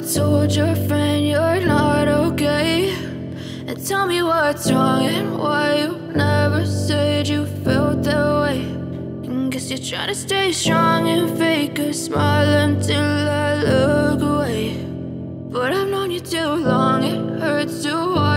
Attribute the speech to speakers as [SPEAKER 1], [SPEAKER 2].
[SPEAKER 1] told your friend you're not okay? And tell me what's wrong and why you never said you felt that way. And guess you're trying to stay strong and fake a smile until I look away. But I've known you too long, it hurts to watch